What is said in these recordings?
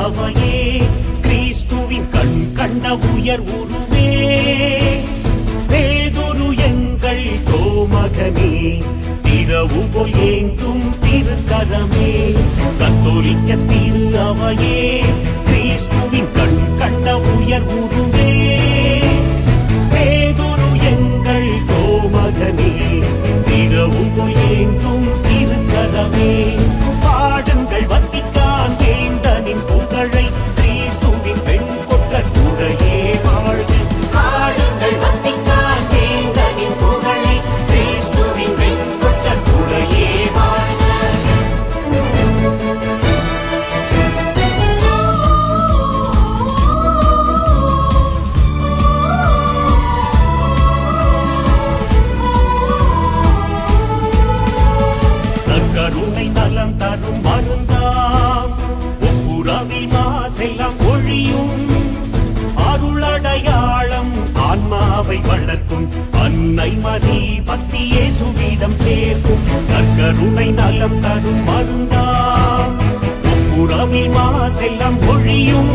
அவையே கிறிஸ்துவின் கண் கண்ட உயர் உருவே பேதுரு எங்கள் கோமகனே திரவு போல் ஏங்கும் திருக்கரமே கத்தோலிக்க திரு அவையே கிறிஸ்துவின் கண் கண்ட உயர் உருவே பேதுரு எங்கள் கோமகனே திரவு போல் ஏங்கும் திருக்கரமே பாடுங்கள் வத்திக்கான் வேந்தனின் புகழை கிறிஸ்துவின் பெண் கொற்ற துறையே வாழ்க பாடுங்கள் வத்திக்கான் வேந்தனின் புகழை கிறிஸ்துவின் பெண் கொற்ற துறையே வாழ்க கருணை நலம் தரும் மருந்தாம் ஒப்புரவில் மாசெல்லாம் ஒழியும் அருளடையாளம் ஆன்மாவை வளர்க்கும் அன்னை மரி பக்தியே சுவீதம் சேர்க்கும் கருணை நலம் தரும் மருந்தாம் ஒப்புரவில் மாசெல்லாம் ஒழியும்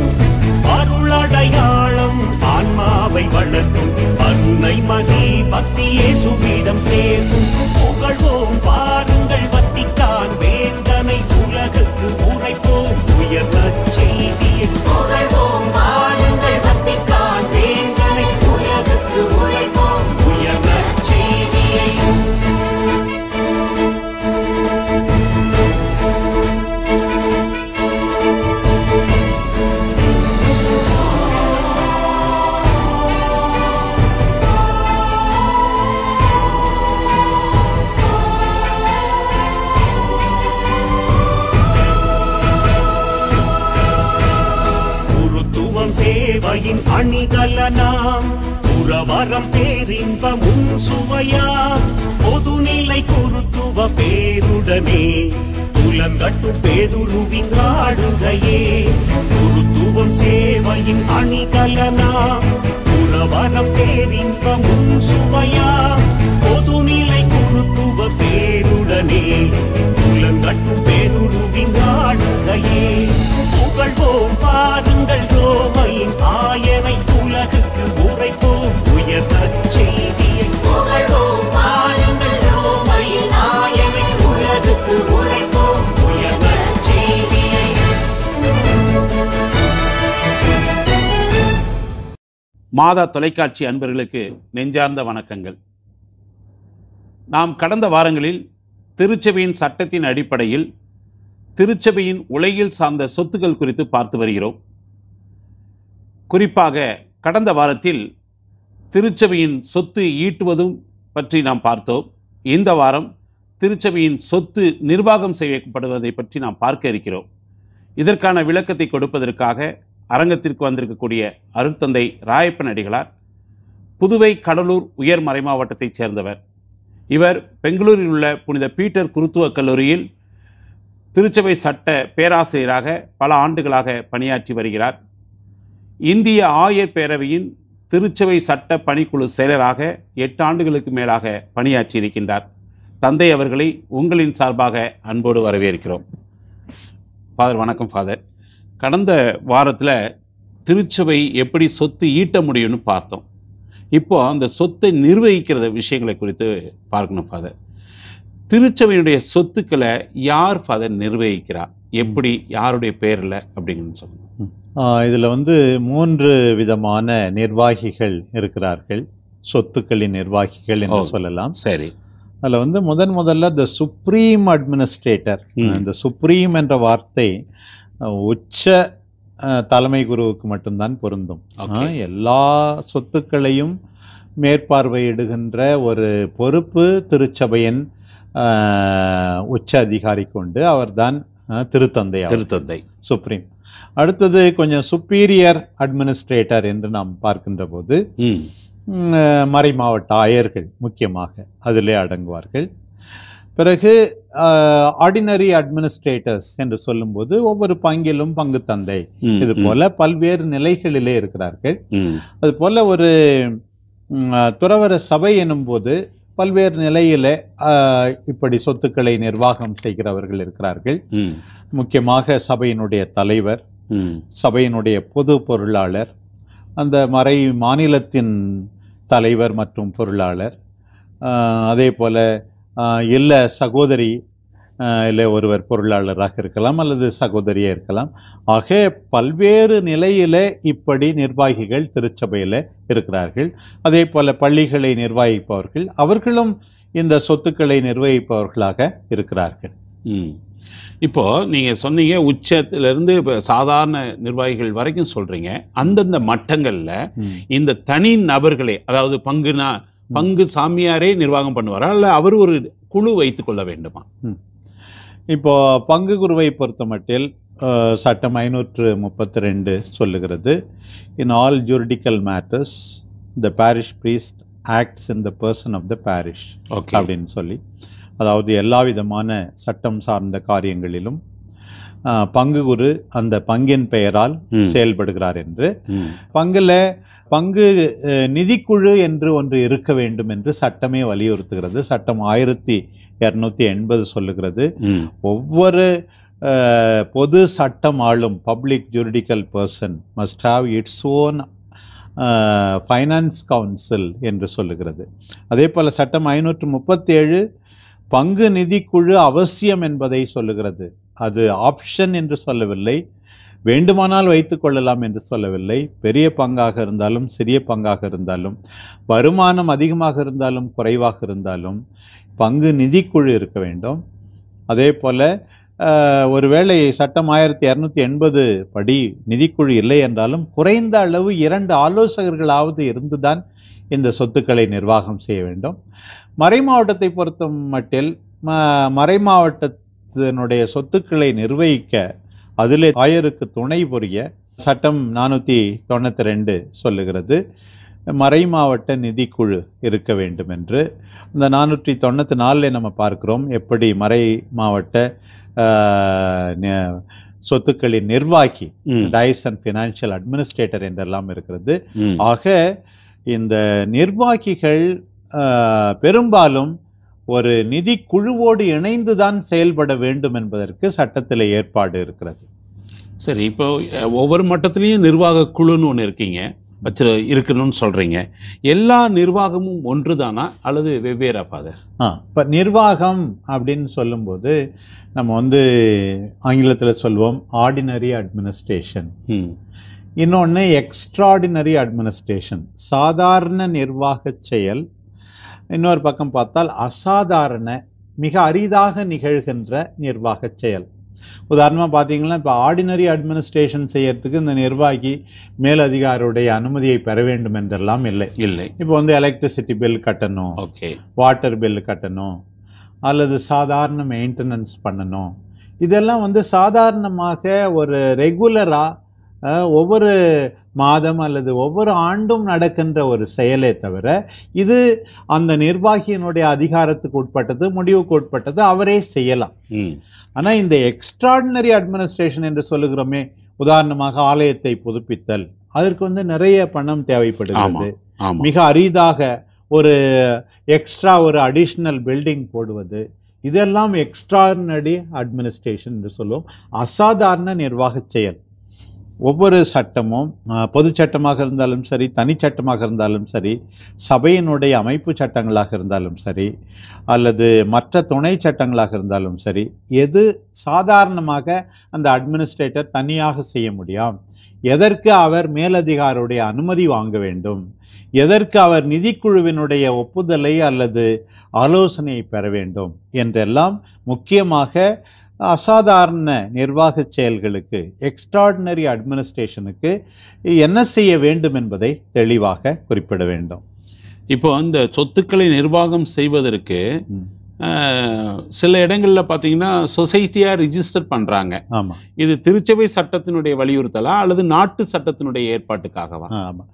அருளடையாளம் ஆன்மாவை வளர்க்கும் அன்னை மரி பக்தியே சுவீதம் சேர்க்கும் புகழ்வோம் பாருங்கள் வத்திக்கான் வேந்தனை உலகுக்கு உரைப்போம் உயர்ந்த செய்தியை புகழ்வோம் பாருங்கள் வத்திக்கான் வேந்தனை உலகுக்கு உரைப்போம் உயர்ந்த செய்தியை சேவையின் அணிகலனாம் புறவரம் பேரின்பமும் சுவையாம் பொதுநிலை குருத்துவ பேருடனே புலங்கட்டும் பேதுருவின் ஆடுகையே குருத்துவம் சேவையின் அணிகலனாம் புறவரம் பேரின்பமும் சுவையாம் பொதுநிலை குருத்துவ பேருடனே புலங்கட்டும் பேதுருவின் ஆடுகையே புகழ்வோம் பாருங்கள் ரோமையின் ஆயனை உலகுக்கு உரைப்போம் உயர்ந்த செய்தியை புகழ்வோம் பாருங்கள் ரோமையின் ஆயனை உலகுக்கு உரைப்போம் உயர்ந்த செய்தியை. மாதா தொலைக்காட்சி அன்பர்களுக்கு நெஞ்சார்ந்த வணக்கங்கள். நாம் கடந்த வாரங்களில் திருச்சபையின் சட்டத்தின் அடிப்படையில் திருச்சபையின் உலகில் சார்ந்த சொத்துக்கள் குறித்து பார்த்து வருகிறோம். குறிப்பாக கடந்த வாரத்தில் திருச்சபையின் சொத்து ஈட்டுவதும் பற்றி நாம் பார்த்தோம். இந்த வாரம் திருச்சபையின் சொத்து நிர்வாகம் செய்யப்படுவதை பற்றி நாம் பார்க்க இருக்கிறோம். இதற்கான விளக்கத்தை கொடுப்பதற்காக அரங்கத்திற்கு வந்திருக்கக்கூடிய அருட்தந்தை ராயப்பன் அடிகளார் புதுவை கடலூர் உயர் மறைமாவட்டத்தைச் சேர்ந்தவர். இவர் பெங்களூரில் உள்ள புனித பீட்டர் குருத்துவ கல்லூரியில் திருச்சபை சட்ட பேராசிரியராக பல ஆண்டுகளாக பணியாற்றி வருகிறார். இந்திய ஆயர் பேரவையின் திருச்சபை சட்ட பணிக்குழு செயலராக 8 ஆண்டுகளுக்கு மேலாக பணியாற்றி இருக்கின்றார். தந்தை அவர்களை உங்களின் சார்பாக அன்போடு வரவேற்கிறோம். ஃபாதர் வணக்கம். ஃபாதர், கடந்த வாரத்தில் திருச்சபை எப்படி சொத்து ஈட்ட முடியும்னு பார்த்தோம். இப்போ அந்த சொத்தை நிர்வகிக்கிற விஷயங்களை குறித்து பார்க்கணும். ஃபாதர், திருச்சபையுடைய சொத்துக்களை யார் ஃபாதர் நிர்வகிக்கிறார், எப்படி, யாருடைய பேரில் அப்படிங்கன்னு சொல்லணும். இதில் 3 விதமான நிர்வாகிகள் இருக்கிறார்கள், சொத்துக்களின் நிர்வாகிகள் என்று சொல்லலாம். சரி. அதில் முதல்ல த சுப்ரீம் அட்மினிஸ்ட்ரேட்டர். இந்த சுப்ரீம் என்ற வார்த்தை உச்ச தலைமை குருவுக்கு மட்டும்தான் பொருந்தும். எல்லா சொத்துக்களையும் மேற்பார்வையிடுகின்ற ஒரு பொறுப்பு திருச்சபையின் உச்ச அதிகாரி கொண்டு அவர்தான் திருத்தந்தை சுப்ரீம். அடுத்தது கொஞ்சம் சுப்பீரியர் அட்மினிஸ்ட்ரேட்டர் என்று நாம் பார்க்கின்ற போது மறை மாவட்ட ஆயர்கள் முக்கியமாக அதிலே அடங்குவார்கள். பிறகு ஆர்டினரி அட்மினிஸ்ட்ரேட்டர்ஸ் என்று சொல்லும்போது ஒவ்வொரு பங்கிலும் பங்கு தந்தை, இது போல பல்வேறு நிலைகளிலே இருக்கிறார்கள். அது போல ஒரு துறவர சபை எனும் போது பல்வேறு நிலையில இப்படி சொத்துக்களை நிர்வாகம் செய்கிறவர்கள் இருக்கிறார்கள். முக்கியமாக சபையினுடைய தலைவர், சபையினுடைய பொது பொருளாளர், அந்த மறை மாநிலத்தின் தலைவர் மற்றும் பொருளாளர், அதே போல் இல்ல சகோதரி இல்லை ஒருவர் பொருளாளராக இருக்கலாம் அல்லது சகோதரியாக இருக்கலாம். ஆக பல்வேறு நிலையில் இப்படி நிர்வாகிகள் திருச்சபையில் இருக்கிறார்கள். அதே போல் பள்ளிகளை நிர்வகிப்பவர்கள் அவர்களும் இந்த சொத்துக்களை நிர்வகிப்பவர்களாக இருக்கிறார்கள். இப்போ நீங்க சொன்னீங்க உச்சத்திலிருந்து இப்போ சாதாரண நிர்வாகிகள் வரைக்கும் சொல்றீங்க. அந்தந்த மட்டங்கள்ல இந்த தனி நபர்களே, அதாவது பங்கு சாமியாரே நிர்வாகம் பண்ணுவாரா, இல்லை அவர் ஒரு குழு வைத்துக் கொள்ள வேண்டுமா? இப்போ பங்கு குருவை பொறுத்த மட்டில் சட்டம் 532 சொல்லுகிறது, in all juridical matters the parish priest acts in the person of the parish அப்படின்னு சொல்லி, அதாவது எல்லா விதமான சட்டம் சார்ந்த காரியங்களிலும் பங்கு குரு அந்த பங்கின் பெயரால் செயல்படுகிறார் என்று. பங்கு நிதிக்குழு என்று ஒன்று இருக்க வேண்டும் என்று சட்டமே வலியுறுத்துகிறது. சட்டம் 1280 சொல்லுகிறது, ஒவ்வொரு பொது சட்டம் ஆளும் public juridical person must have its own finance council என்று சொல்லுகிறது. அதே போல் சட்டம் 537 பங்கு நிதிக்குழு அவசியம் என்பதை சொல்லுகிறது. அது ஆப்ஷன் என்று சொல்லவில்லை, வேண்டுமானால் வைத்துக் கொள்ளலாம் என்று சொல்லவில்லை. பெரிய பங்காக இருந்தாலும் சிறிய பங்காக இருந்தாலும், வருமானம் அதிகமாக இருந்தாலும் குறைவாக இருந்தாலும் பங்கு நிதிக்குழு இருக்க வேண்டும். அதே போல் ஒருவேளை சட்டம் 1280 படி நிதிக்குழு இல்லை என்றாலும் குறைந்த அளவு 2 ஆலோசகர்களாவது இருந்துதான் இந்த சொத்துக்களை நிர்வாகம் செய்ய வேண்டும். மறைமாவட்டத்தை பொறுத்த மட்டில் மறைமாவட்டத்தினுடைய சொத்துக்களை நிர்வகிக்க அதிலே ஆயருக்கு துணை புரிய சட்டம் 492 சொல்லுகிறது, மறைமாவட்ட நிதிக்குழு இருக்க வேண்டும் என்று. இந்த 494 நம்ம பார்க்கிறோம் எப்படி மறை மாவட்ட சொத்துக்களின் நிர்வாகி டைஸ் அண்ட் ஃபினான்ஷியல் அட்மினிஸ்ட்ரேட்டர் என்றெல்லாம் இருக்கிறது. ஆக இந்த நிர்வாகிகள் பெரும்பாலும் ஒரு நிதி குழுவோடு இணைந்துதான் செயல்பட வேண்டும் என்பதற்கு சட்டத்தில் ஏற்பாடு இருக்கிறது. சரி, இப்போ ஒவ்வொரு மட்டத்திலையும் நிர்வாக குழுன்னு ஒன்று இருக்கணும்னு சொல்றீங்க. எல்லா நிர்வாகமும் ஒன்று தானா அல்லது வெவ்வேறா ஃபாதர்? இப்போ நிர்வாகம் அப்படின்னு சொல்லும்போது நம்ம ஆங்கிலத்தில் சொல்லுவோம் ஆர்டினரி அட்மினிஸ்ட்ரேஷன், இன்னொன்று எக்ஸ்ட்ராடினரி அட்மினிஸ்ட்ரேஷன், சாதாரண நிர்வாக செயல். இன்னொரு பக்கம் பார்த்தால் அசாதாரண மிக அரிதாக நிகழ்கின்ற நிர்வாக செயல். உதாரணமாக பார்த்தீங்கன்னா இப்போ ஆர்டினரி அட்மினிஸ்ட்ரேஷன் செய்யறதுக்கு இந்த நிர்வாகி மேலதிகாரியுடைய அனுமதியை பெற வேண்டும் என்றெல்லாம் இல்லை. இப்போ எலக்ட்ரிசிட்டி பில் கட்டணும், வாட்டர் பில் கட்டணும், அல்லது சாதாரண மெயின்டெனன்ஸ் பண்ணணும், இதெல்லாம் சாதாரணமாக ஒரு ரெகுலராக ஒவ்வொரு மாதம் அல்லது ஒவ்வொரு ஆண்டும் நடக்கின்ற ஒரு செயலே தவிர இது அந்த நிர்வாகியினுடைய அதிகாரத்துக்கு உட்பட்டது, முடிவுக்கு உட்பட்டது, அவரே செய்யலாம். ஆனால் இந்த எக்ஸ்ட்ராடினரி அட்மினிஸ்ட்ரேஷன் என்று சொல்லுகிறோமே, உதாரணமாக ஆலயத்தை புதுப்பித்தல், அதற்கு நிறைய பணம் தேவைப்படுகிறது. மிக அரிதாக ஒரு எக்ஸ்ட்ரா ஒரு அடிஷ்னல் பில்டிங் போடுவது, இதெல்லாம் எக்ஸ்ட்ராடினரி அட்மினிஸ்ட்ரேஷன் என்று சொல்லுவோம். அசாதாரண நிர்வாக செயல். ஒவ்வொரு சட்டமும் பொது சட்டமாக இருந்தாலும் சரி, தனி சட்டமாக இருந்தாலும் சரி, சபையினுடைய அமைப்பு சட்டங்களாக இருந்தாலும் சரி, அல்லது மற்ற துணை சட்டங்களாக இருந்தாலும் சரி, எது சாதாரணமாக அந்த அட்மினிஸ்ட்ரேட்டர் தனியாக செய்ய முடியும், எதற்கு அவர் மேலதிகாரியுடைய அனுமதி வாங்க வேண்டும், எதற்கு அவர் நிதிக்குழுவினுடைய ஒப்புதலை அல்லது ஆலோசனையை பெற வேண்டும் என்றெல்லாம் முக்கியமாக அசாதாரண நிர்வாக செயல்களுக்கு, எக்ஸ்ட்ராடினரி அட்மினிஸ்ட்ரேஷனுக்கு என்ன செய்ய வேண்டும் என்பதை தெளிவாக குறிப்பிட வேண்டும். இப்போ அந்த சொத்துக்களை நிர்வாகம் செய்வதற்கு சில இடங்களில் பார்த்தீங்கன்னா சொசைட்டியாக ரிஜிஸ்டர் பண்ணுறாங்க. ஆமாம். இது திருச்சபை சட்டத்தினுடைய வலியுறுத்தலா அல்லது நாட்டு சட்டத்தினுடைய ஏற்பாட்டுக்காகவா? ஆமாம்.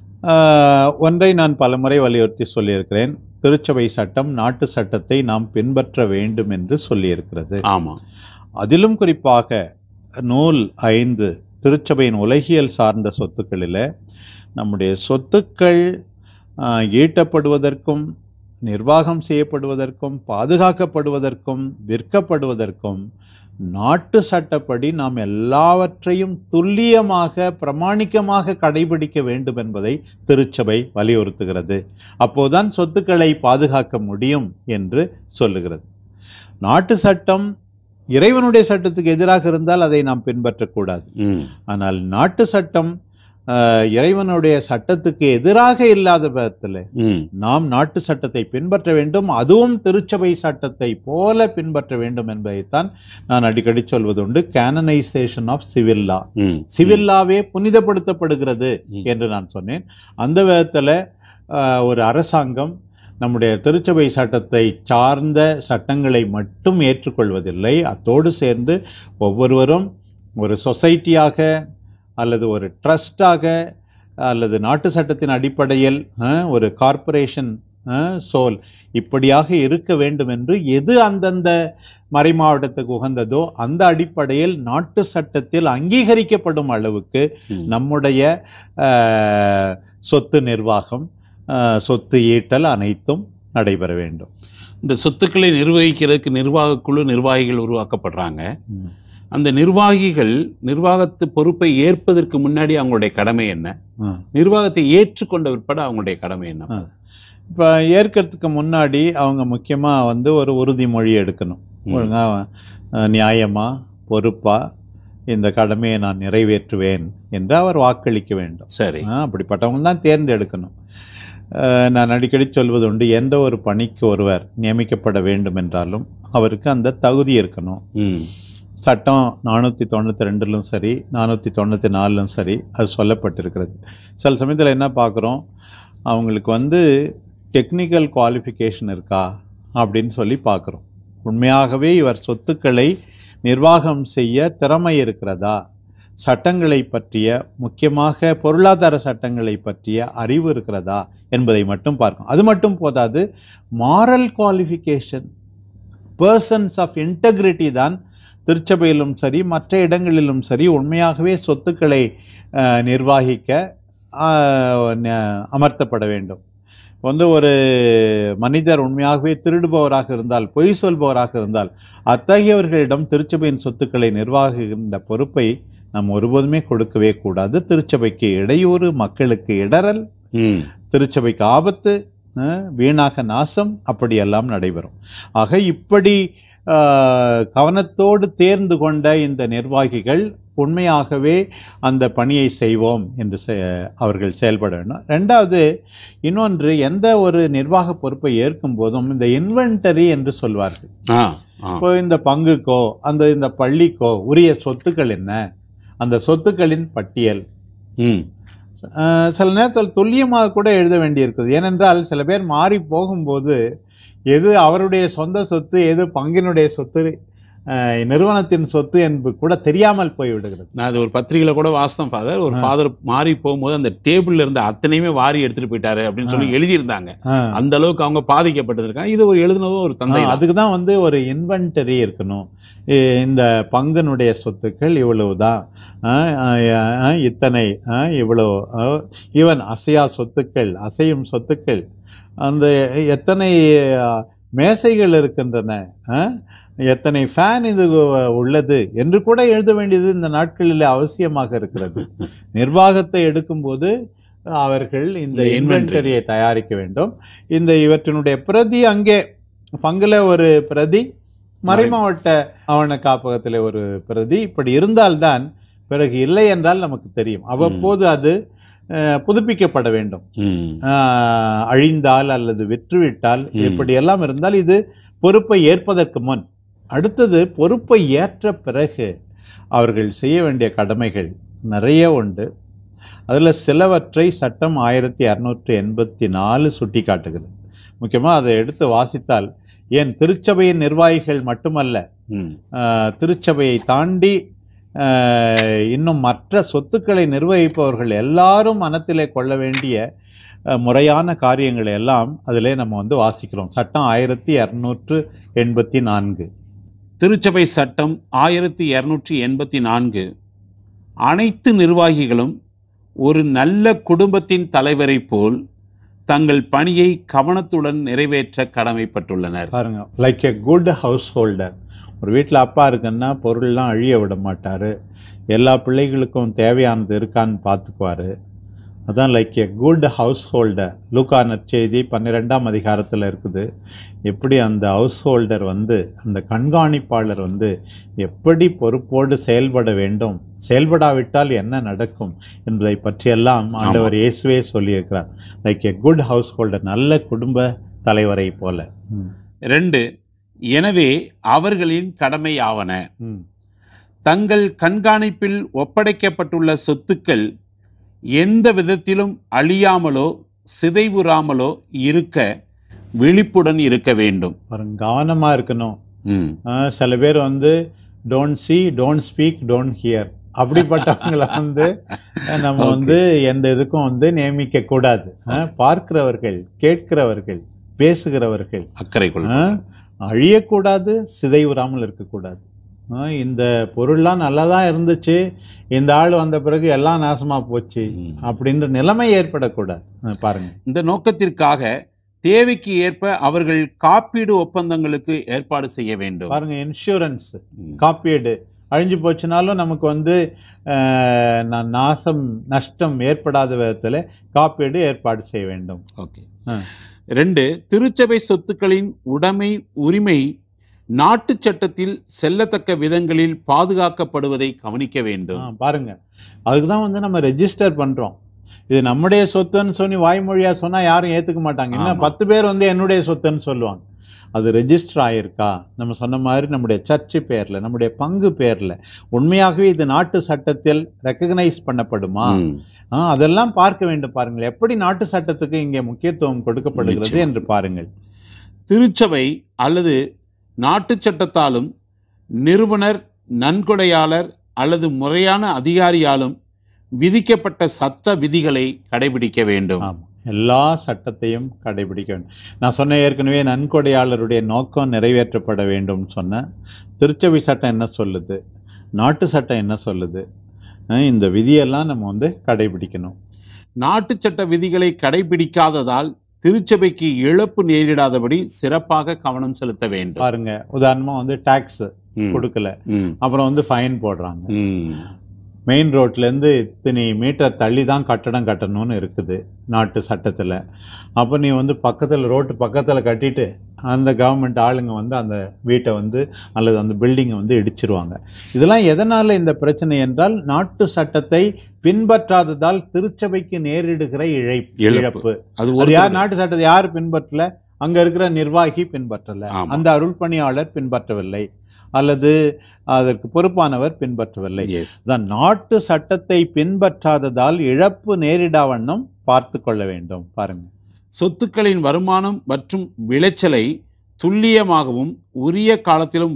ஒன்றை நான் பலமுறை வலியுறுத்தி சொல்லியிருக்கிறேன், திருச்சபை சட்டம் நாட்டு சட்டத்தை நாம் பின்பற்ற வேண்டும் என்று சொல்லியிருக்கிறது. ஆமாம். அதிலும் குறிப்பாக நூல் 5 திருச்சபையின் உலகியல் சார்ந்த சொத்துக்களில் நம்முடைய சொத்துக்கள் ஈட்டப்படுவதற்கும் நிர்வாகம் செய்யப்படுவதற்கும் பாதுகாக்கப்படுவதற்கும் விற்கப்படுவதற்கும் நாட்டு சட்டப்படி நாம் எல்லாவற்றையும் துல்லியமாக பிரமாணிக்கமாக கடைபிடிக்க வேண்டும் என்பதை திருச்சபை வலியுறுத்துகிறது. அப்போதுதான் சொத்துக்களை பாதுகாக்க முடியும் என்று சொல்லுகிறது. நாட்டு சட்டம் இறைவனுடைய சட்டத்துக்கு எதிராக இருந்தால் அதை நாம் பின்பற்றக்கூடாது. ஆனால் நாட்டு சட்டம் இறைவனுடைய சட்டத்துக்கு எதிராக இல்லாத விதத்தில் நாம் நாட்டு சட்டத்தை பின்பற்ற வேண்டும், அதுவும் திருச்சபை சட்டத்தை போல பின்பற்ற வேண்டும் என்பதைத்தான் நான் அடிக்கடி சொல்வதுண்டு. Canonisation of civil law, civil லாவே புனிதப்படுத்தப்படுகிறது என்று நான் சொன்னேன். அந்த விதத்தில் ஒரு அரசாங்கம் நம்முடைய திருச்சபை சட்டத்தை சார்ந்த சட்டங்களை மட்டும் ஏற்றுக்கொள்வதில்லை, அத்தோடு சேர்ந்து ஒவ்வொருவரும் ஒரு சொசைட்டியாக அல்லது ஒரு ட்ரஸ்டாக அல்லது நாட்டு சட்டத்தின் அடிப்படையில் ஒரு கார்ப்பரேஷன் சோல் இப்படியாக இருக்க வேண்டும் என்று எது அந்தந்த மறைமாவட்டத்துக்கு உகந்ததோ அந்த அடிப்படையில் நாட்டு சட்டத்தில் அங்கீகரிக்கப்படும் அளவுக்கு நம்முடைய சொத்து நிர்வாகம், சொத்து ஈட்டல் அனைத்தும் நடைபெற வேண்டும். இந்த சொத்துக்களை நிர்வகிக்கிறதுக்கு நிர்வாக குழு நிர்வாகிகள் உருவாக்கப்படுறாங்க. அந்த நிர்வாகிகள் நிர்வாகத்து பொறுப்பை ஏற்பதற்கு முன்னாடி அவங்களுடைய கடமை என்ன, நிர்வாகத்தை ஏற்றுக்கொண்ட பிற்பாடு அவங்களுடைய கடமை என்ன? இப்போ ஏற்கிறதுக்கு முன்னாடி அவங்க முக்கியமாக ஒரு உறுதிமொழி எடுக்கணும். ஒழுங்காக நியாயமாக பொறுப்பாக இந்த கடமையை நான் நிறைவேற்றுவேன் என்று அவர் வாக்களிக்க வேண்டும். சரி, அப்படிப்பட்டவங்க தான் தேர்ந்தெடுக்கணும். நான் அடிக்கடி சொல்வது உண்டு, எந்த ஒரு பணிக்கு ஒருவர் நியமிக்கப்பட வேண்டும் என்றாலும் அவருக்கு அந்த தகுதி இருக்கணும். சட்டம் 492லும் சரி 494லும் சரி அது சொல்லப்பட்டிருக்கிறது. சில சமயத்தில் என்ன பார்க்குறோம், அவங்களுக்கு டெக்னிக்கல் குவாலிஃபிகேஷன் இருக்கா அப்படின்னு சொல்லி பார்க்குறோம். உண்மையாகவே இவர் சொத்துக்களை நிர்வாகம் செய்ய திறமை இருக்கிறதா, சட்டங்களை பற்றிய முக்கியமாக பொருளாதார சட்டங்களை பற்றிய அறிவு இருக்கிறதா என்பதை மட்டும் பார்க்கணும். அது மட்டும் போதாது, moral qualification, persons of integrity தான் திருச்சபையிலும் சரி மற்ற இடங்களிலும் சரி உண்மையாகவே சொத்துக்களை நிர்வாகிக்க அமர்த்தப்பட வேண்டும். ஒரு மனிதர் உண்மையாகவே திருடுபவராக இருந்தால், பொய் சொல்பவராக இருந்தால், அத்தகையவர்களிடம் திருச்சபையின் சொத்துக்களை நிர்வாகிக்கின்ற பொறுப்பை நாம் ஒருபோதுமே கொடுக்கவே கூடாது. திருச்சபைக்கு இடையூறு, மக்களுக்கு இடரல், திருச்சபைக்கு ஆபத்து, வீணாக நாசம் அப்படியெல்லாம் நடைபெறும். ஆக இப்படி கவனத்தோடு தேர்ந்து கொண்ட இந்த நிர்வாகிகள் உண்மையாகவே அந்த பணியை செய்வோம் என்று அவர்கள் செயல்பட வேண்டும். ரெண்டாவது, இன்னொன்று, எந்த ஒரு நிர்வாக பொறுப்பை ஏற்கும் போதும் இந்த இன்வென்டரி என்று சொல்வார்கள். இப்போ இந்த பங்குக்கோ இந்த பள்ளிக்கோ உரிய சொத்துக்கள் என்ன, அந்த சொத்துக்களின் பட்டியல் சில நேரத்தில் துல்லியமாக கூட எழுத வேண்டியிருக்குது. ஏனென்றால் சில பேர் மாறி போகும்போது எது அவருடைய சொந்த சொத்து, எது பங்கினுடைய சொத்து, நிறுவனத்தின் சொத்து என்பது கூட தெரியாமல் போய்விடுகிறது. நான் அது ஒரு பத்திரிகையில் கூட வாசித்தேன் ஃபாதர். ஒரு ஃபாதர் மாறி போகும்போது அந்த டேபிள்ல இருந்து அத்தனையுமே வாரி எடுத்துட்டு போயிட்டாரு அப்படின்னு சொல்லி எழுதியிருந்தாங்க. அந்த அளவுக்கு அவங்க பாதிக்கப்பட்டிருக்காங்க. இது ஒரு எழுதுனதும் ஒரு தந்தை. அதுக்கு தான் ஒரு இன்வென்டரி இருக்கணும். இந்த பங்கினுடைய சொத்துக்கள் இவ்வளவுதான், இத்தனை, இவ்வளவு, ஈவன் அசையா சொத்துக்கள், அசையும் சொத்துக்கள், அந்த எத்தனை மேசைகள் இருக்கின்றன, எத்தனை ஃபேன் இது உள்ளது என்று கூட எழுத வேண்டியது இந்த நாட்களில் அவசியமாக இருக்கிறது. நிர்வாகத்தை எடுக்கும்போது அவர்கள் இந்த இன்வென்டரியை தயாரிக்க வேண்டும். இவற்றினுடைய பிரதி அங்கே பங்குல ஒரு பிரதி, மறைமாவட்ட ஆவண காப்பகத்தில் ஒரு பிரதி, இப்படி இருந்தால்தான், பிறகு இல்லை என்றால் நமக்கு தெரியும். அவ்வப்போது அது புதுப்பிக்கப்பட வேண்டும். அழிந்தால் அல்லது விற்றுவிட்டால் இப்படியெல்லாம் இருந்தால் இது பொறுப்பை ஏற்பதற்கு முன். அடுத்தது, பொறுப்பை ஏற்ற பிறகு அவர்கள் செய்ய வேண்டிய கடமைகள் நிறைய உண்டு. அதில் சிலவற்றை சட்டம் 1684 சுட்டி காட்டுகிறது. முக்கியமாக அதை எடுத்து வாசித்தால், ஏன் திருச்சபையின் நிர்வாகிகள் மட்டுமல்ல, திருச்சபையை தாண்டி இன்னும் மற்ற சொத்துக்களை நிர்வகிப்பவர்கள் எல்லாரும் மனத்திலே கொள்ள வேண்டிய முறையான காரியங்களை எல்லாம் அதிலே நம்ம வாசிக்கிறோம். சட்டம் 1284. திருச்சபை சட்டம் 1284 அனைத்து நிர்வாகிகளும் ஒரு நல்ல குடும்பத்தின் தலைவரை போல் தங்கள் பணியை கவனத்துடன் நிறைவேற்ற கடமைப்பட்டுள்ளனர். பாருங்க, like a good householder. ஒரு வீட்டில் அப்பா இருக்குன்னா பொருள்லாம் அழிய விட மாட்டார், எல்லா பிள்ளைகளுக்கும் தேவையானது இருக்கான்னு பார்த்துக்குவார். அதான் like a good householder. லூக்கா நற்செய்தி 12ஆம் அதிகாரத்தில் இருக்குது. எப்படி அந்த ஹவுஸ் ஹோல்டர் அந்த கண்காணிப்பாளர் எப்படி பொறுப்போடு செயல்பட வேண்டும், செயல்படாவிட்டால் என்ன நடக்கும் என்பதை பற்றியெல்லாம் ஆண்டவர் இயேசுவே சொல்லியிருக்கிறார். Like a good householder, நல்ல குடும்ப தலைவரை போல. 2. எனவே அவர்களின் கடமையாவன. தங்கள் கண்காணிப்பில் ஒப்படைக்கப்பட்டுள்ள சொத்துக்கள் எந்த விதத்திலும் அழியாமலோ சிதைவுறாமலோ இருக்க விழிப்புடன் இருக்க வேண்டும். கவனமாக இருக்கணும். சில பேர் don't see, don't speak, don't hear, அப்படிப்பட்டவங்களை நம்ம எந்த இதுக்கும் நியமிக்க கூடாது. பார்க்கிறவர்கள், கேட்கிறவர்கள், பேசுகிறவர்கள், அக்கறை கொள்ள, அழியக்கூடாது, சிதைவுறாமல் இருக்கக்கூடாது. இந்த பொருள்லாம் நல்லா தான் இருந்துச்சு, இந்த ஆள் வந்த பிறகு எல்லாம் நாசமாக போச்சு அப்படின்ற நிலைமை ஏற்படக்கூடாது. பாருங்க, இந்த நோக்கத்திற்காக தேவைக்கு ஏற்ப அவர்கள் காப்பீடு ஒப்பந்தங்களுக்கு ஏற்பாடு செய்ய வேண்டும். பாருங்க, இன்சூரன்ஸ், காப்பீடு அழிஞ்சு போச்சுனாலும் நமக்கு நாசம் நஷ்டம் ஏற்படாத விதத்தில் காப்பீடு ஏற்பாடு செய்ய வேண்டும். ஓகே. 2. திருச்சபை சொத்துக்களின் உரிமை நாட்டு சட்டத்தில் செல்லத்தக்க விதங்களில் பாதுகாக்கப்படுவதை கவனிக்க வேண்டும். பாருங்க, அதுக்குதான் நம்ம ரெஜிஸ்டர் பண்றோம். இது நம்முடைய சொத்துன்னு சொல்லி வாய்மொழியா சொன்னா யாரும் ஏத்துக்க மாட்டாங்க. இன்னும் 10 பேர் என்னுடைய சொத்துன்னு சொல்லுவாங்க. அது ரெஜிஸ்டர் ஆயிருக்கா, நம்ம சொன்ன மாதிரி நம்முடைய சர்ச்சு பேர்ல, நம்முடைய பங்கு பேர்ல உண்மையாகவே இது நாட்டு சட்டத்தில் ரெக்கக்னைஸ் பண்ணப்படுமா, அதெல்லாம் பார்க்க வேண்டும். பாருங்கள், எப்படி நாட்டு சட்டத்துக்கு இங்கே முக்கியத்துவம் கொடுக்கப்படுகிறது என்று பாருங்கள். திருச்சபை அல்லது நாட்டு சட்டத்தாலும் நிறுவனர், நன்கொடையாளர் அல்லது முறையான அதிகாரியாலும் விதிக்கப்பட்ட சட்ட விதிகளை கடைபிடிக்க வேண்டும். எல்லா சட்டத்தையும் கடைபிடிக்க வேண்டும். நான் சொன்ன ஏற்கனவே நன்கொடையாளருடைய நோக்கம் நிறைவேற்றப்பட வேண்டும் சொன்னேன். திருச்சபை சட்டம் என்ன சொல்லுது, நாட்டு சட்டம் என்ன சொல்லுது, இந்த விதியெல்லாம் நம்ம கடைபிடிக்கணும். நாட்டு சட்ட விதிகளை கடைபிடிக்காததால் திருச்சபைக்கு இழப்பு நேரிடாதபடி சிறப்பாக கவனம் செலுத்த வேண்டும். பாருங்க, உதாரணமா டாக்ஸ் கொடுக்கல, அப்புறம் ஃபைன் போடுறாங்க. மெயின் ரோட்லேருந்து இத்தனை மீட்டர் தள்ளி தான் கட்டடம் கட்டணும்னு இருக்குது நாட்டு சட்டத்தில். அப்போ நீ பக்கத்தில், ரோட்டு பக்கத்தில் கட்டிட்டு அந்த கவர்மெண்ட் ஆளுங்க அந்த வீட்டை அல்லது அந்த பில்டிங்கை இடிச்சிருவாங்க. இதெல்லாம் எதனால் இந்த பிரச்சனை என்றால், நாட்டு சட்டத்தை பின்பற்றாததால் திருச்சபைக்கு நேரிடுகிற இழப்பு. அது யார்? நாட்டு சட்டத்தை யார் பின்பற்றல? அங்கே இருக்கிற நிர்வாகி பின்பற்றலை, அந்த அருள் பணியாளர் பின்பற்றவில்லை, அல்லது அதற்கு பொறுப்பானவர் பின்பற்றவில்லை. நாட்டு சட்டத்தை பின்பற்றாததால் இழப்பு நேரிடாவண்ணம் பார்த்து கொள்ள வேண்டும். பாருங்க, சொத்துக்களின் வருமானம் மற்றும் விளைச்சலை துல்லியமாகவும் உரிய காலத்திலும்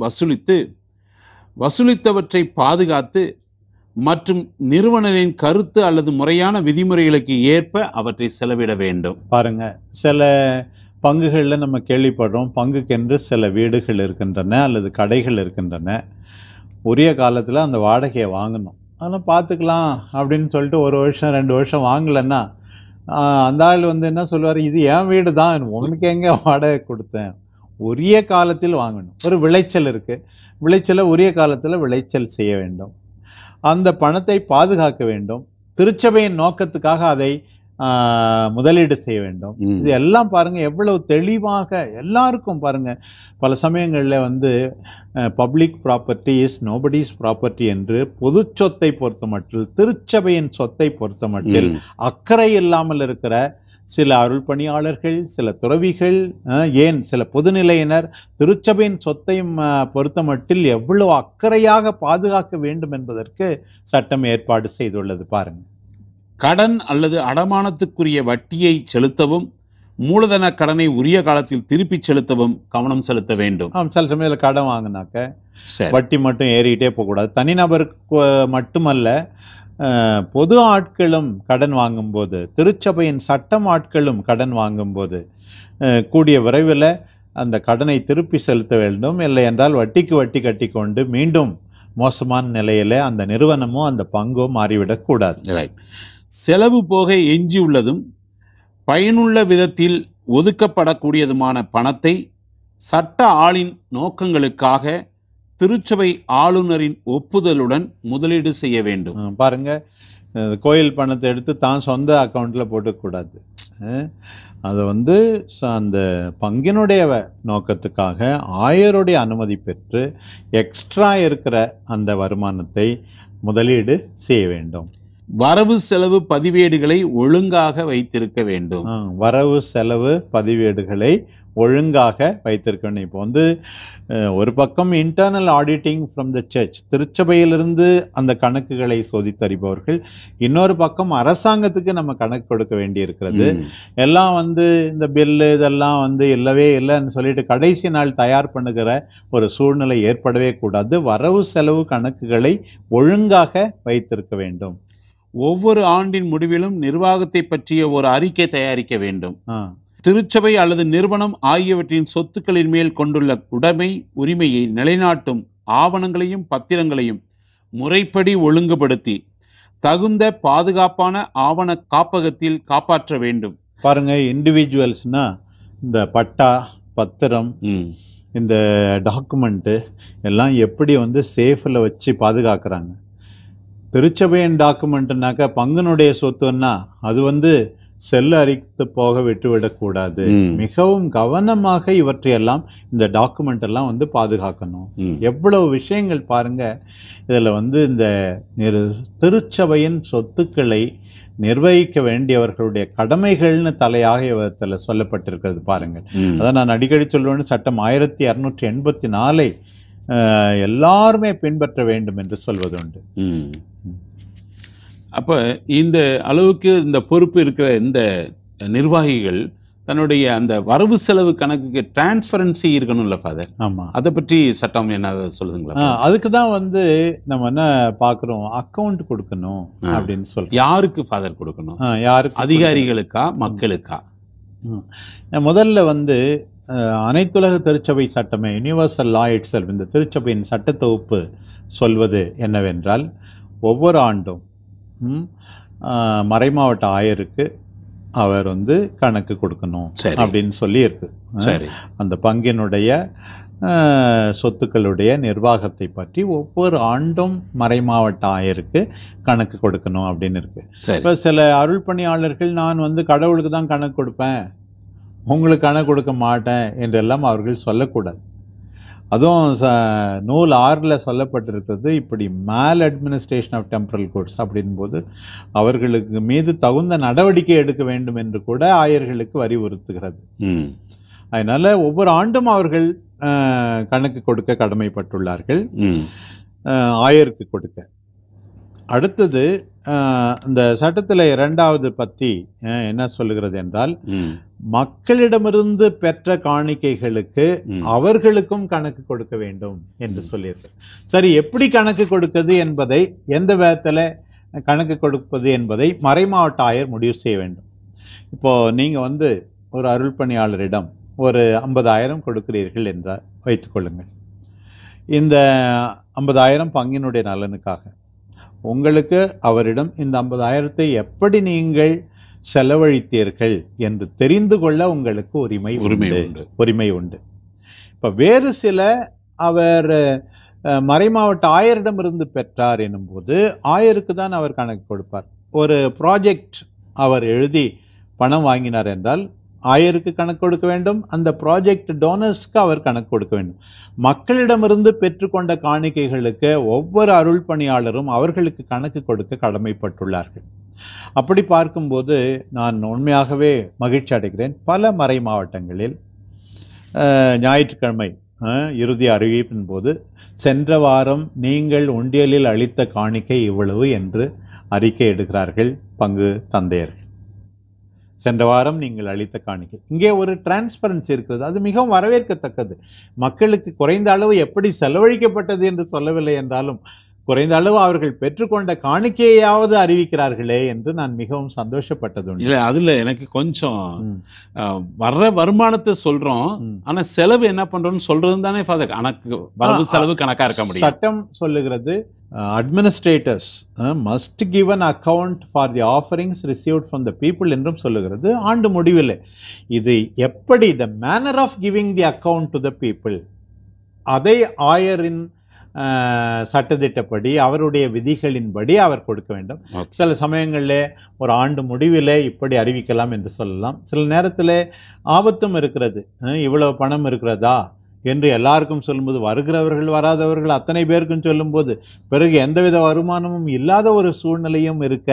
வசூலித்தவற்றை பாதுகாத்து மற்றும் நிறுவனரின் கருத்து அல்லது முறையான விதிமுறைகளுக்கு ஏற்ப அவற்றை செலவிட வேண்டும். பாருங்க, சில பங்குகளில் நம்ம கேள்விப்படுறோம், பங்குக்கென்று சில வீடுகள் இருக்கின்றன அல்லது கடைகள் இருக்கின்றன. உரிய காலத்தில் அந்த வாடகையை வாங்கணும், அதெல்லாம் பார்த்துக்கலாம் அப்படின்னு சொல்லிட்டு 1 வருஷம் 2 வருஷம் வாங்கலைன்னா அந்த ஆள் என்ன சொல்லுவார், இது என் வீடு தான், உனக்கு எங்கே வாடகை கொடுத்தேன். உரிய காலத்தில் வாங்கணும். ஒரு விளைச்சல் இருக்குது, விளைச்சலை உரிய காலத்தில் விளைச்சல் செய்ய வேண்டும், அந்த பணத்தை பாதுகாக்க வேண்டும், திருச்சபையின் நோக்கத்துக்காக அதை முதலீடு செய்ய வேண்டும். இது எல்லாம் பாருங்க எவ்வளவு தெளிவாக எல்லாருக்கும். பாருங்க, பல சமயங்களில் public property is nobody's property என்று பொது சொத்தை பொறுத்த மட்டில், திருச்சபையின் சொத்தை பொறுத்த மட்டில் அக்கறை இல்லாமல் இருக்கிற சில அருள் பணியாளர்கள், சில துறவிகள், ஏன் சில பொதுநிலையினர் திருச்சபையின் சொத்தையும் பொறுத்த மட்டில் எவ்வளவு அக்கறையாக பாதுகாக்க வேண்டும் என்பதற்கு சட்டம் ஏற்பாடு செய்துள்ளது. பாருங்க, கடன் அல்லது அடமானத்துக்குரிய வட்டியை செலுத்தவும் மூலதன கடனை உரிய காலத்தில் திருப்பி செலுத்தவும் கவனம் செலுத்த வேண்டும். சில சமயத்தில் கடன் வாங்கினாக்க வட்டி மட்டும் ஏறிக்கிட்டே போகக்கூடாது. தனிநபருக்கு மட்டுமல்ல, பொது ஆட்களும் கடன் வாங்கும்போது, திருச்சபையின் சட்டம் ஆட்களும் கடன் வாங்கும்போது கூடிய விரைவில் அந்த கடனை திருப்பி செலுத்த வேண்டும். இல்லை என்றால் வட்டிக்கு வட்டி கட்டி கொண்டு மீண்டும் மோசமான நிலையில் அந்த நிறுவனமோ அந்த பங்கோ மாறிவிடக்கூடாது. செலவு போக எஞ்சி உள்ளதும் பயனுள்ள விதத்தில் ஒதுக்கப்படக்கூடியதுமான பணத்தை சட்ட ஆளின் நோக்கங்களுக்காக திருச்சபை ஆளுநரின் ஒப்புதலுடன் முதலீடு செய்ய வேண்டும். பாருங்க, கோயில் பணத்தை எடுத்து தான் சொந்த அக்கௌண்ட்டில் போட்டுக்கூடாது. அதை வந்து அந்த பங்கினுடைய நோக்கத்துக்காக ஆயருடைய அனுமதி பெற்று எக்ஸ்ட்ரா இருக்கிற அந்த வருமானத்தை முதலீடு செய்ய வேண்டும். வரவு செலவு பதிவேடுகளை ஒழுங்காக வைத்திருக்க வேண்டும். வரவு செலவு பதிவேடுகளை ஒழுங்காக வைத்திருக்க வேண்டும். இப்போ வந்து ஒரு பக்கம் internal auditing from the church, திருச்சபையிலிருந்து அந்த கணக்குகளை சோதித்தறிபவர்கள், இன்னொரு பக்கம் அரசாங்கத்துக்கு நம்ம கணக்கு கொடுக்க வேண்டி இருக்கிறது. எல்லாம் வந்து இந்த பில்லு இதெல்லாம் வந்து இல்லவே இல்லைன்னு சொல்லிட்டு கடைசி நாள் தயார் பண்ணுகிற ஒரு சூழ்நிலை ஏற்படவே கூடாது. வரவு செலவு கணக்குகளை ஒழுங்காக வைத்திருக்க வேண்டும். ஒவ்வொரு ஆண்டின் முடிவிலும் நிர்வாகத்தை பற்றிய ஒரு அறிக்கை தயாரிக்க வேண்டும். திருச்சபை அல்லது நிறுவனம் ஆகியவற்றின் சொத்துக்களின் மேல் கொண்டுள்ள உடைமை உரிமையை நிலைநாட்டும் ஆவணங்களையும் பத்திரங்களையும் முறைப்படி ஒழுங்குபடுத்தி தகுந்த பாதுகாப்பான ஆவண காப்பகத்தில் காப்பாற்ற வேண்டும். பாருங்க, இண்டிவிஜுவல்ஸ்னா இந்த பட்டா பத்திரம் இந்த டாக்குமெண்ட்டு எல்லாம் எப்படி வந்து சேஃபில் வச்சு பாதுகாக்கிறாங்க. திருச்சபையின் டாக்குமெண்ட்னாக்கா பங்குனுடைய சொத்துன்னா அது வந்து செல்ல அரித்து போக விட்டுவிடக்கூடாது. மிகவும் கவனமாக இவற்றையெல்லாம் இந்த டாக்குமெண்ட் எல்லாம் வந்து பாதுகாக்கணும். எவ்வளவு விஷயங்கள் பாருங்க. இதில் வந்து இந்த திருச்சபையின் சொத்துக்களை நிர்வகிக்க வேண்டியவர்களுடைய கடமைகள்னு தலையாக இவத்தில் சொல்லப்பட்டிருக்கிறது பாருங்கள். அதான் நான் அடிக்கடி சொல்லுவேன்னு சட்டம் 1684 எல்லாருமே பின்பற்ற வேண்டும் என்று சொல்வது உண்டு. அப்போ இந்த அளவுக்கு இந்த பொறுப்பு இருக்கிற இந்த நிர்வாகிகள் தன்னுடைய அந்த வரவு செலவு கணக்குக்கு டிரான்ஸ்பரன்சி இருக்கணும்ல ஃபாதர்? ஆமாம். அதை பற்றி சட்டம் என்ன சொல்லுதுங்களா? அதுக்கு தான் வந்து நம்ம என்ன பார்க்குறோம், அக்கௌண்ட் கொடுக்கணும் அப்படின்னு சொல்றோம். யாருக்கு ஃபாதர் கொடுக்கணும்? யாருக்கு? அதிகாரிகளுக்கா மக்களுக்கா? முதல்ல வந்து அனைத்துலக திருச்சபை சட்டமே, யூனிவர்சல் லா இட்செல்ஃப், இந்த திருச்சபையின் சட்ட தொகுப்பு சொல்வது என்னவென்றால் ஒவ்வொரு ஆண்டும் மறைமாவட்ட ஆயருக்கு அவர் வந்து கணக்கு கொடுக்கணும் அப்படின்னு சொல்லி இருக்கு. அந்த பங்கினுடைய சொத்துக்களுடைய நிர்வாகத்தை பற்றி ஒவ்வொரு ஆண்டும் மறைமாவட்ட ஆயருக்கு கணக்கு கொடுக்கணும் அப்படின்னு இருக்கு. இப்போ சில அருள் பணியாளர்கள் நான் வந்து கடவுளுக்கு தான் கணக்கு கொடுப்பேன், உங்களுக்கு கணக்கு கொடுக்க மாட்டேன் என்றெல்லாம் அவர்கள் சொல்லக்கூடாது. அதுவும் நூல் 6 சொல்லப்பட்டிருக்கிறது. இப்படி மேல் அட்மினிஸ்ட்ரேஷன் ஆஃப் டெம்பரல் கோட்ஸ் அப்படின் போது அவர்களுக்கு மீது தகுந்த நடவடிக்கை எடுக்க வேண்டும் என்று கூட ஆயர்களுக்கு வலியுறுத்துகிறது. அதனால ஒவ்வொரு ஆண்டும் அவர்கள் கணக்கு கொடுக்க கடமைப்பட்டுள்ளார்கள், ஆயருக்கு கொடுக்க. அடுத்தது இந்த சட்டத்தில் 2வது பத்தி என்ன சொல்லுகிறது என்றால், மக்களிடமிருந்து பெற்ற காணிக்கைகளுக்கு அவர்களுக்கும் கணக்கு கொடுக்க வேண்டும் என்று சொல்லியிருக்கு. சரி, எப்படி கணக்கு கொடுப்பது என்பதை, எந்த விதத்தில் கணக்கு கொடுப்பது என்பதை மறைமாவட்ட ஆயர் முடிவு செய்ய வேண்டும். இப்போ நீங்க வந்து ஒரு அருள் பணியாளரிடம் ஒரு 50,000 கொடுக்கிறீர்கள் என்றால் வைத்துக்கொள்ளுங்கள். இந்த 50,000 பங்கினுடைய நலனுக்காக உங்களுக்கு அவரிடம் இந்த 50,000 எப்படி நீங்கள் செலவழித்தீர்கள் என்று தெரிந்து கொள்ள உங்களுக்கு உரிமை உண்டு. இப்போ வேறு சில அவர் மறைமாவட்ட ஆயரிடமிருந்து பெற்றார் எனும்போது ஆயருக்கு தான் அவர் கணக்கு கொடுப்பார். ஒரு ப்ராஜெக்ட் அவர் எழுதி பணம் வாங்கினார் என்றால் ஆயருக்கு கணக்கு கொடுக்க வேண்டும், அந்த ப்ராஜெக்ட் டோனர்ஸ்க்கு அவர் கணக்கு கொடுக்க வேண்டும். மக்களிடமிருந்து பெற்றுக்கொண்ட காணிக்கைகளுக்கு ஒவ்வொரு அருள் பணியாளரும் அவர்களுக்கு கணக்கு கொடுக்க கடமைப்பட்டுள்ளார்கள். அப்படி பார்க்கும்போது நான் உண்மையாகவே மகிழ்ச்சி அடைகிறேன். பல மறை மாவட்டங்களில் ஞாயிற்றுக்கிழமை இறுதி அறிவிப்பின் போது சென்ற வாரம் நீங்கள் உண்டியலில் அளித்த காணிக்கை இவ்வளவு என்று அறிக்கை எடுக்கிறார்கள் பங்கு தந்தையர்கள். சென்ற வாரம் நீங்கள் அளித்த காணிக்கை, இங்கே ஒரு டிரான்ஸ்பரன்சி இருக்கிறது. அது மிகவும் வரவேற்கத்தக்கது. மக்களுக்கு குறைந்த அளவு எப்படி செலவழிக்கப்பட்டது என்று சொல்லவில்லை என்றாலும் குறைந்த அளவு அவர்கள் பெற்றுக்கொண்ட காணிக்கையாவது அறிவிக்கிறார்களே என்று நான் மிகவும் சந்தோஷப்பட்டது. இல்லை, அதுல எனக்கு கொஞ்சம் வர்ற வருமானத்தை சொல்றோம், ஆனா செலவு என்ன பண்றோம்னு சொல்றது தானே ஃபாதர். கணக்கு வரவு செலவு கணக்கா இருக்க முடியும். சட்டம் சொல்லுகிறது administrators must give an account for the offerings received from the people என்றும் சொல்லுகிறது. ஆண்டு முடிவில் இது எப்படி the manner of giving the account to the people, அதை ஆயரின் சட்டத்திட்டப்படி அவருடைய விதிகளின்படி அவர் கொடுக்க வேண்டும். சில சமயங்களில் ஒரு ஆண்டு முடிவில் இப்படி அறிவிக்கலாம் என்று சொல்லலாம். சில நேரத்தில் ஆபத்தும் இருக்கிறது. இவ்வளவு பணம் இருக்கிறதா என்று எல்லாருக்கும் சொல்லும்போது, வருகிறவர்கள் வராதவர்கள் அத்தனை பேருக்கும் சொல்லும்போது பிறகு எந்தவித வருமானமும் இல்லாத ஒரு சூழ்நிலையும் இருக்க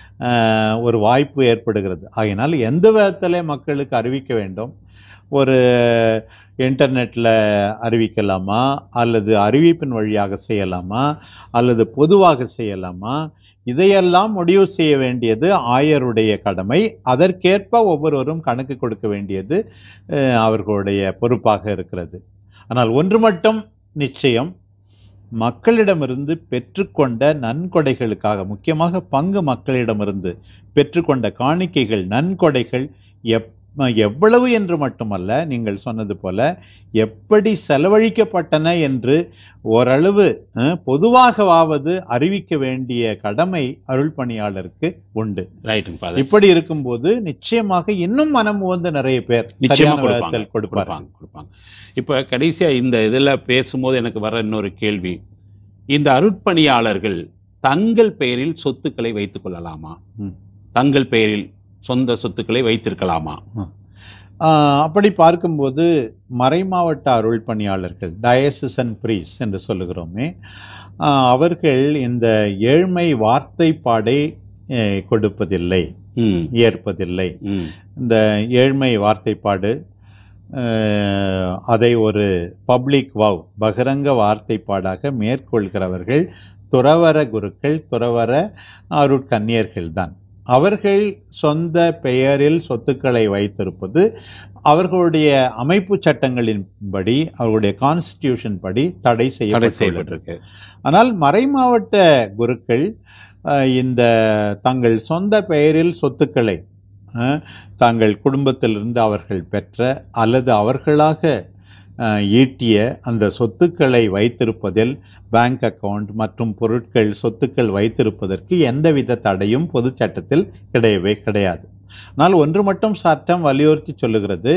ஒரு வாய்ப்பு ஏற்படுகிறது. ஆகையினால் எந்த விதத்தில் மக்களுக்கு அறிவிக்க வேண்டும்? ஒரு இன்டர்நெட்டில் அறிவிக்கலாமா, அல்லது அறிவிப்பின் வழியாக செய்யலாமா, அல்லது பொதுவாக செய்யலாமா? இதையெல்லாம் முடிவு செய்ய வேண்டியது ஆயருடைய கடமை. அதற்கேற்ப ஒவ்வொருவரும் கணக்கு கொடுக்க வேண்டியது அவர்களுடைய பொறுப்பாக இருக்கிறது. ஆனால் ஒன்று மட்டும் நிச்சயம், மக்களிடமிருந்து பெற்றுக்கொண்ட நன்கொடைகளுக்காக, முக்கியமாக பங்கு மக்களிடமிருந்து பெற்றுக்கொண்ட காணிக்கைகள், நன்கொடைகள் எவ்வளவு என்று மட்டுமல்ல, நீங்கள் சொன்னது போல எப்படி செலவழிக்கப்பட்டன என்று ஓரளவு பொதுவாகவாவது அறிவிக்க வேண்டிய கடமை அருள் பணியாளருக்கு உண்டு. இப்படி இருக்கும்போது நிச்சயமாக இன்னும் மனம் வந்து நிறைய பேர் கொடுப்பாங்க. இப்போ கடைசியா இந்த இதில் பேசும்போது எனக்கு வர இன்னொரு கேள்வி, இந்த அருட்பணியாளர்கள் தங்கள் பெயரில் சொத்துக்களை வைத்துக் கொள்ளலாமா? தங்கள் பெயரில் சொந்த சொத்துக்களை வைத்திருக்கலாமா? அப்படி பார்க்கும்போது மறைமாவட்ட அருள் பணியாளர்கள், டயசிசன் பிரீஸ் என்று சொல்லுகிறோமே, அவர்கள் இந்த ஏழ்மை வார்த்தைப்பாடை கொடுப்பதில்லை, ஏற்பதில்லை. இந்த ஏழ்மை வார்த்தைப்பாடு அதை ஒரு பப்ளிக் வவ், பகிரங்க வார்த்தைப்பாடாக மேற்கொள்கிறவர்கள் துறவர குருக்கள், துறவர அருட்கன்னியர்கள் தான். அவர்கள் சொந்த பெயரில் சொத்துக்களை வைத்திருப்பது அவர்களுடைய அமைப்பு சட்டங்களின்படி, அவர்களுடைய கான்ஸ்டிடியூஷன் படி தடை செய்யப்பட்டிருக்கு. ஆனால் மறைமாவட்ட குருக்கள் இந்த தங்கள் சொந்த பெயரில் சொத்துக்களை தங்கள் குடும்பத்திலிருந்து அவர்கள் பெற்ற அல்லது அவர்களாக ஈட்டிய அந்த சொத்துக்களை வைத்திருப்பதில், பேங்க் அக்கவுண்ட் மற்றும் பொருட்கள், சொத்துக்கள் வைத்திருப்பதற்கு எந்தவித தடையும் பொது சட்டத்தில் கிடையவே கிடையாது. ஆனால் ஒன்று மட்டும் சட்டம் வலியுறுத்தி சொல்லுகிறது,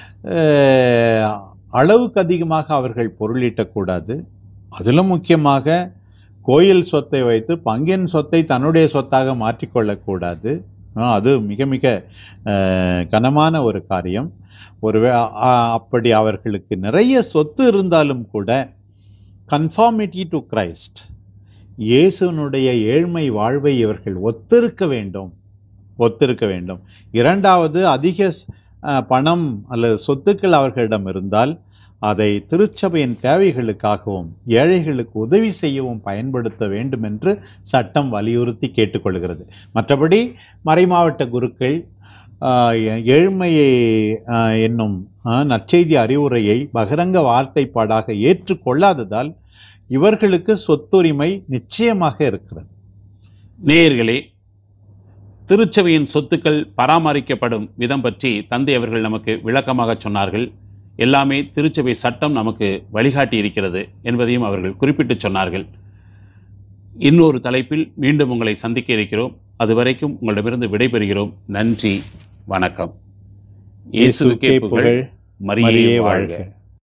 அளவுக்கு அதிகமாக அவர்கள் பொருளீட்டக்கூடாது. அதிலும் முக்கியமாக கோயில் சொத்தை வைத்து பங்கின் சொத்தை தன்னுடைய சொத்தாக மாற்றிக்கொள்ளக்கூடாது. அது மிக மிக கனமான ஒரு காரியம். அப்படி அவர்களுக்கு நிறைய சொத்து இருந்தாலும் கூட கன்ஃபார்மிட்டி டு கிரைஸ்ட், இயேசுனுடைய ஏழ்மை வாழ்வை இவர்கள் ஒத்திருக்க வேண்டும். இரண்டாவது, அதிக பணம் அல்லது சொத்துக்கள் அவர்களிடம் இருந்தால் அதை திருச்சபையின் தேவைகளுக்காகவும் ஏழைகளுக்கு உதவி செய்யவும் பயன்படுத்த வேண்டும் என்று சட்டம் வலியுறுத்தி கேட்டுக்கொள்கிறது. மற்றபடி மறைமாவட்ட குருக்கள் ஏழ்மையை என்னும் நற்செய்தி அறிவுரையை பகிரங்க வார்த்தைப்பாடாக ஏற்றுக்கொள்ளாததால் இவர்களுக்கு சொத்துரிமை நிச்சயமாக இருக்கிறது. நேயர்களே, திருச்சபையின் சொத்துக்கள் பராமரிக்கப்படும் விதம் பற்றி தந்தை அவர்கள் நமக்கு விளக்கமாக சொன்னார்கள். எல்லாமே திருச்சபை சட்டம் நமக்கு வழிகாட்டி இருக்கிறது என்பதையும் அவர்கள் குறிப்பிட்டு சொன்னார்கள். இன்னொரு தலைப்பில் மீண்டும் உங்களை சந்திக்க இருக்கிறோம். அதுவரைக்கும் உங்களிடமிருந்து விடைபெறுகிறோம். நன்றி, வணக்கம். இயேசுவுக்கே புகழ், மரியே வாழ்க.